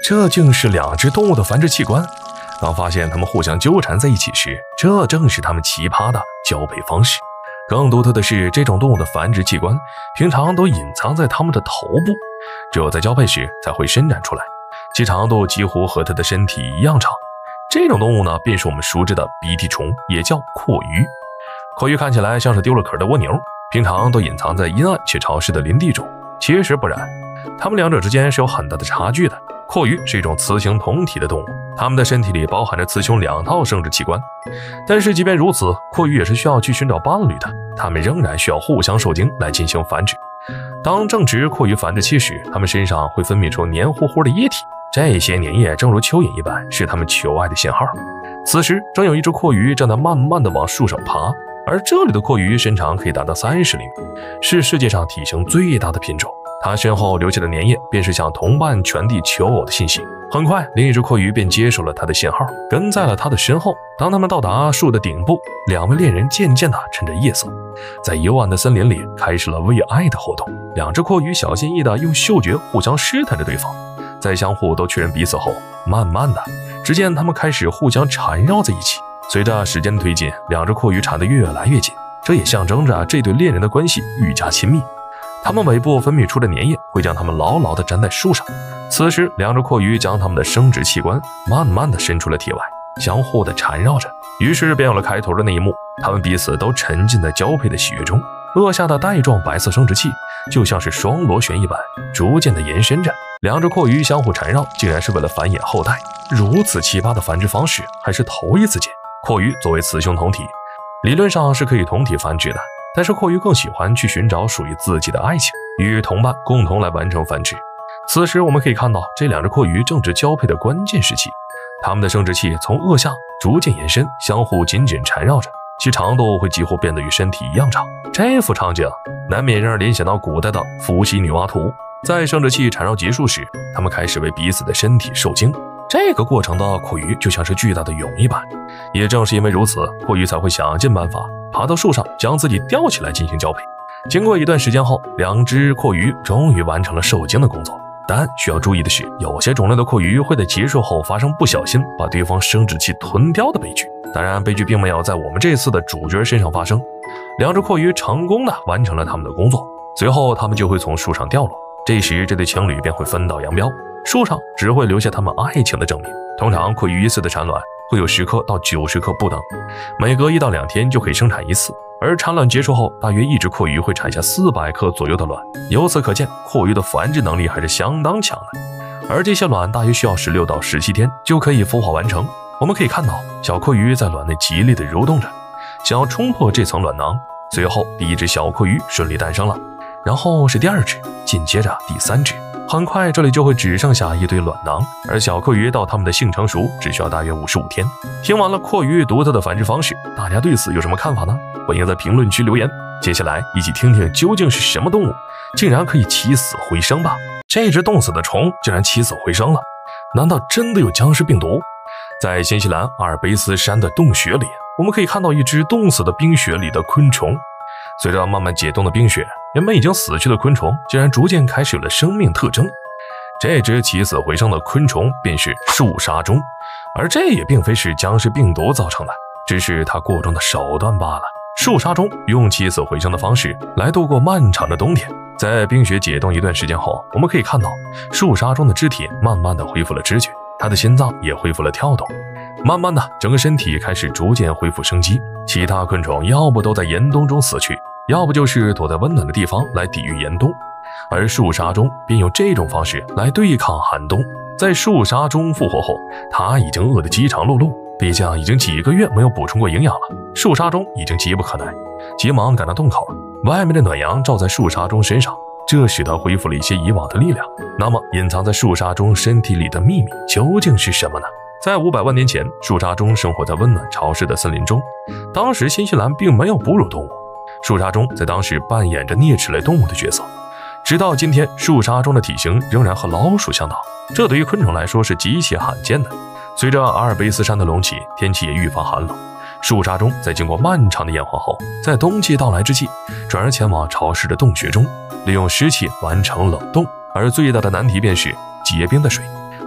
这竟是两只动物的繁殖器官。当发现它们互相纠缠在一起时，这正是它们奇葩的交配方式。更独特的是，这种动物的繁殖器官平常都隐藏在它们的头部，只有在交配时才会伸展出来，其长度几乎和它的身体一样长。这种动物呢，便是我们熟知的鼻涕虫，也叫蛞蝓。蛞蝓看起来像是丢了壳的蜗牛，平常都隐藏在阴暗且潮湿的林地中。其实不然，它们两者之间是有很大的差距的。蛞蝓是一种雌雄同体的动物，它们的身体里包含着雌雄两套生殖器官。但是即便如此，蛞蝓也是需要去寻找伴侣的，它们仍然需要互相受精来进行繁殖。当正值蛞蝓繁殖期时，它们身上会分泌出黏糊糊的液体，这些粘液正如蚯蚓一般，是它们求爱的信号。此时正有一只蛞蝓正在慢慢地往树上爬，而这里的蛞蝓身长可以达到30厘米，是世界上体型最大的品种。它身后留下的粘液便是向同伴传递求偶的信息。很快，另一只蛞蝓便接受了它的信号，跟在了它的身后。当他们到达树的顶部，两位恋人渐渐地趁着夜色，在幽暗的森林里开始了为爱的活动。两只蛞蝓小心翼翼地用嗅觉互相试探着对方，在相互都确认彼此后，慢慢的，只见他们开始互相缠绕在一起。随着时间的推进，两只蛞蝓缠得越来越紧，这也象征着这对恋人的关系愈加亲密。它们尾部分泌出的粘液会将它们牢牢地粘在树上。此时，两只蛞蝓将它们的生殖器官慢慢地伸出了体外，相互地缠绕着。于是便有了开头的那一幕，它们彼此都沉浸在交配的喜悦中。颚下的带状白色生殖器就像是双螺旋一般，逐渐地延伸着。两只蛞蝓相互缠绕，竟然是为了繁衍后代。如此奇葩的繁殖方式还是头一次见。蛞蝓作为雌雄同体，理论上是可以同体繁殖的，但是蛞蝓更喜欢去寻找属于自己的爱情，与同伴共同来完成繁殖。此时我们可以看到，这两只蛞蝓正值交配的关键时期，它们的生殖器从颚下逐渐延伸，相互紧紧缠绕着，其长度会几乎变得与身体一样长。这幅场景难免让人联想到古代的伏羲女娲图。在生殖器缠绕结束时，它们开始为彼此的身体受精。这个过程的蛞蝓就像是巨大的蛹一般，也正是因为如此，蛞蝓才会想尽办法爬到树上，将自己吊起来进行交配。经过一段时间后，两只蛞蝓终于完成了受精的工作。但需要注意的是，有些种类的蛞蝓会在结束后发生不小心把对方生殖器吞掉的悲剧。当然，悲剧并没有在我们这次的主角身上发生。两只蛞蝓成功的完成了他们的工作，随后他们就会从树上掉落。这时，这对情侣便会分道扬镳，树上只会留下他们爱情的证明。通常，蛞蝓一次的产卵会有10颗到90颗不等，每隔1到2天就可以生产一次。而产卵结束后，大约一只蛞蝓会产下400颗左右的卵。由此可见，蛞蝓的繁殖能力还是相当强的。而这些卵大约需要16到17天就可以孵化完成。我们可以看到，小蛞蝓在卵内极力地蠕动着，想要冲破这层卵囊。随后，第一只小蛞蝓顺利诞生了，然后是第2只，紧接着第3只。很快，这里就会只剩下一堆卵囊，而小蛞蝓到它们的性成熟只需要大约55天。听完了蛞蝓独特的繁殖方式，大家对此有什么看法呢？欢迎在评论区留言。接下来一起听听究竟是什么动物竟然可以起死回生吧。这只冻死的虫竟然起死回生了，难道真的有僵尸病毒？在新西兰阿尔卑斯山的洞穴里，我们可以看到一只冻死的冰雪里的昆虫。随着慢慢解冻的冰雪，原本已经死去的昆虫竟然逐渐开始有了生命特征。这只起死回生的昆虫便是树沙钟，而这也并非是僵尸病毒造成的，只是它过重的手段罢了。树沙钟用起死回生的方式来度过漫长的冬天。在冰雪解冻一段时间后，我们可以看到树沙钟的肢体慢慢的恢复了知觉，它的心脏也恢复了跳动。慢慢的，整个身体开始逐渐恢复生机。其他昆虫要不都在严冬中死去，要不就是躲在温暖的地方来抵御严冬，而树沙钟便用这种方式来对抗寒冬。在树沙钟复活后，它已经饿得饥肠辘辘，毕竟已经几个月没有补充过营养了。树沙钟已经急不可耐，急忙赶到洞口，外面的暖阳照在树沙钟身上，这使它恢复了一些以往的力量。那么隐藏在树沙钟身体里的秘密究竟是什么呢？在500万年前，树沙钟生活在温暖潮湿的森林中，当时新西兰并没有哺乳动物，树沙钟在当时扮演着啮齿类动物的角色。直到今天，树沙钟的体型仍然和老鼠相当，这对于昆虫来说是极其罕见的。随着阿尔卑斯山的隆起，天气也愈发寒冷，树沙钟在经过漫长的演化后，在冬季到来之际，转而前往潮湿的洞穴中，利用湿气完成冷冻。而最大的难题便是结冰的水，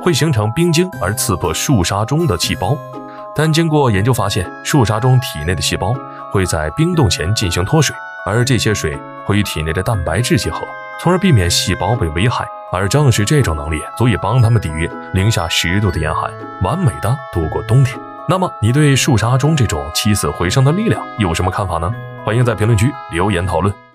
会形成冰晶而刺破树沙中的细胞。但经过研究发现，树沙中体内的细胞会在冰冻前进行脱水，而这些水会与体内的蛋白质结合，从而避免细胞被危害。而正是这种能力，足以帮它们抵御-10°C的严寒，完美的度过冬天。那么，你对树沙中这种起死回生的力量有什么看法呢？欢迎在评论区留言讨论。